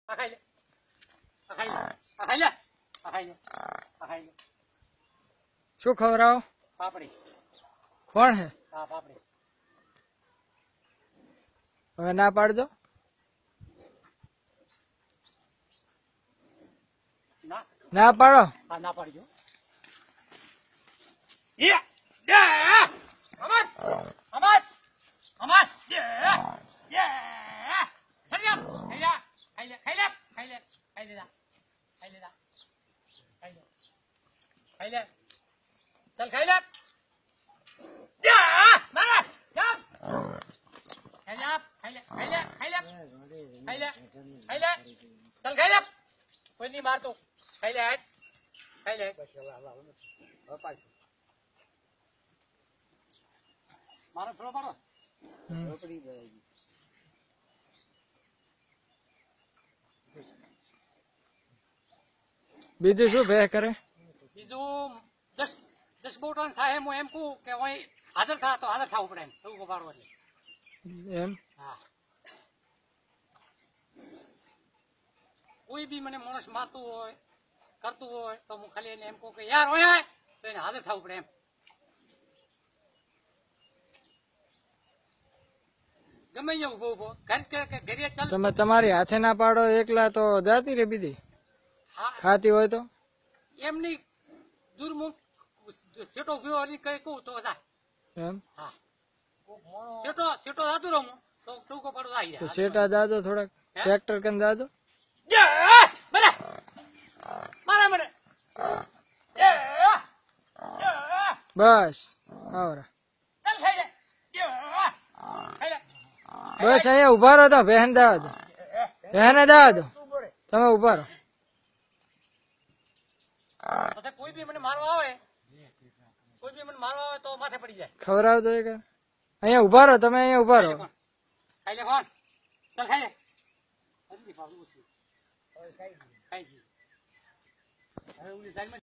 આ ખાઈ લે આ ખાઈ લે આ ખાઈ લે આ ખાઈ લે આ ખાઈ લે શું ખવડાવો પાપડી કોણ હે હા પાપડી હવે ના પાડજો ના ના પાડો હા ના પાડજો યે યે અમર અમર અમર યે યે હરિયમ હેલા ખાઈ લે ખાઈ લે ખાઈ લે ખાઈ લે ખાઈ લે ખાઈ લે ખાઈ લે ચલ ખાઈ લે યે મારે યે ખાઈ લે ખાઈ લે ખાઈ લે ખાઈ લે ખાઈ લે ખાઈ લે ચલ ખાઈ લે કોઈ નહીં મારતો ખાઈ લે હાટ ખાઈ લે બસ હવે પાડ મારો થોડો પાડો રોપડી ગઈ બીજું શું ભે કરે બીજું 10 બોટન સાહેબ હું એમ કહું કે હું હાજર થા તો હાજર થવું પડે એમ એવું પાડો એટલે એમ હા કોઈ બી મને માણસ મારતું હોય કરતું હોય તો હું ખાલી એને એમ કહું કે યાર હોય તો એને હાજર થવું પડે એમ ગમે અહીંયા ઉભો ઉભો ઘરે ચાલ તમે તમારી હાથે ના પાડો એકલા તો જાતી રે બીજી હા ખાતી હોય તો એમની દૂરમુખ છેટો ગયો અને કઈ કહું તો જાય એમ હા છેટો છેટો જાતું રહું તો ટૂંકો પડો આવી તો જાય શેટા દાદો થોડાક ટ્રેક્ટર કન દાદો મને મારા મને બસ આવરા ચાલ ખાઈ લે ખાઈ લે બસ અહીંયા ઉભા રહો તો બહેન દાવા દો બહેને દાવા દો તમે ઉભા રહો પછી કોઈ બી મને મારવા આવે તો માથે પડી જાય ખવડાવ તો એક અહીંયા ઉભા રહો તમે અહીંયા ઉભા રહો ખાઈ લે કોણ ચાલ ખાઈ લે ખાઈ ગઈ હવે ઓલી સાઈડમાં